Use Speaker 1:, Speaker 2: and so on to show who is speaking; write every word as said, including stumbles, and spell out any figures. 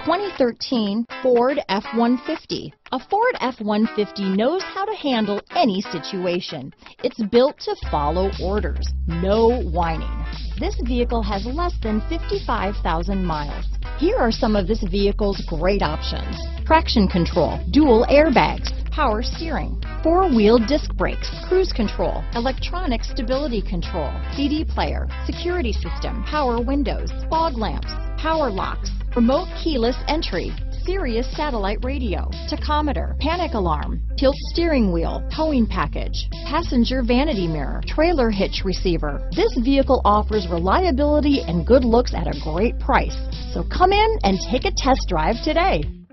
Speaker 1: twenty thirteen Ford F one fifty. A Ford F one fifty knows how to handle any situation. It's built to follow orders, no whining. This vehicle has less than fifty-five thousand miles. Here are some of this vehicle's great options: traction control, dual airbags, power steering, four-wheel disc brakes, cruise control, electronic stability control, C D player, security system, power windows, fog lamps, power locks, remote keyless entry, Sirius satellite radio, tachometer, panic alarm, tilt steering wheel, towing package, passenger vanity mirror, trailer hitch receiver. This vehicle offers reliability and good looks at a great price. So come in and take a test drive today.